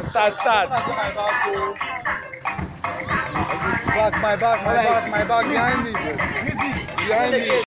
Start. My back behind me, bro. Behind me.